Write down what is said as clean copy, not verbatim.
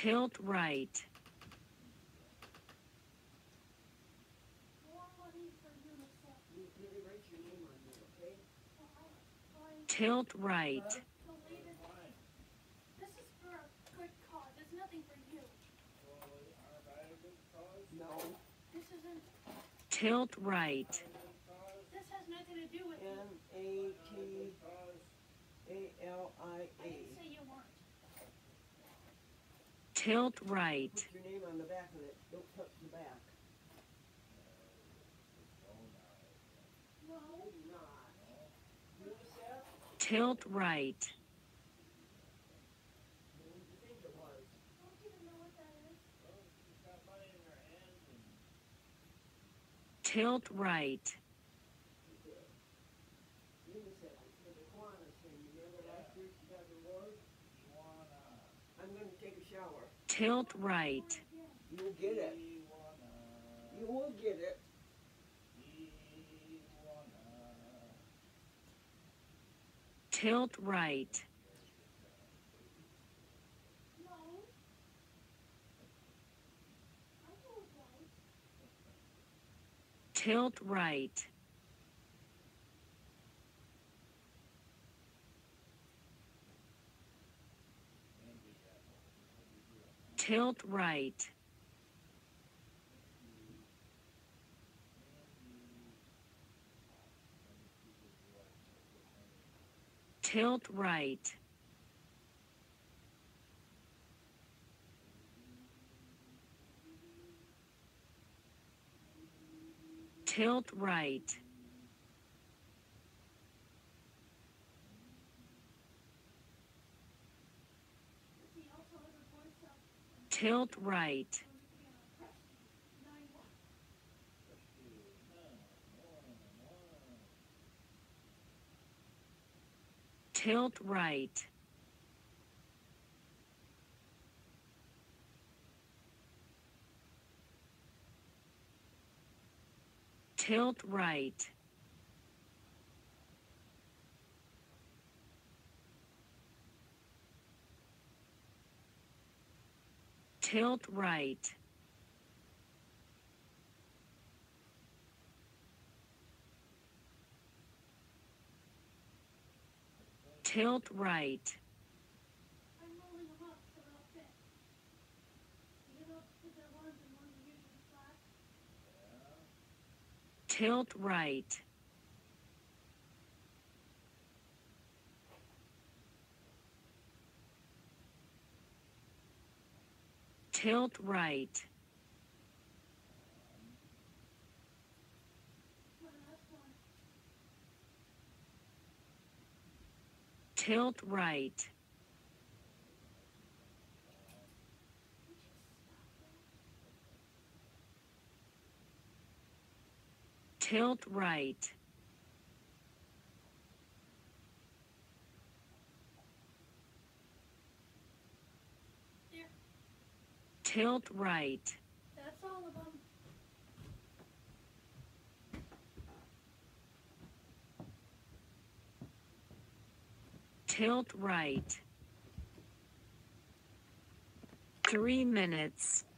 Tilt right. Tilt right. This is for a good cause. It's nothing for you. No. This isn't. Tilt right. This has nothing to do with you. M-A-T-A-L-I-A. I didn't say you weren't. Tilt right. Put your name on the back of it. Don't touch the back. No. Not. UNICEF? Tilt right. What did you think it was? I don't even know what that is. Tilt right. UNICEF. It's for the Kiwanis thing. You remember last year she got the award? I'm going to take a shower. Tilt right. You'll get it. You will get it. Tilt right. No. I know it's right. Tilt right. Tilt right. Tilt right. Tilt right. He also has a voice of Tilt right. Tilt right. Tilt right. Tilt right. Tilt right. I'm rolling them up so they'll fit. You know, put their ones and ones are usually flat. Tilt right. Tilt right. One last one. Tilt right. Tilt right. There. Tilt right. That's all of them. Tilt right. 3 minutes.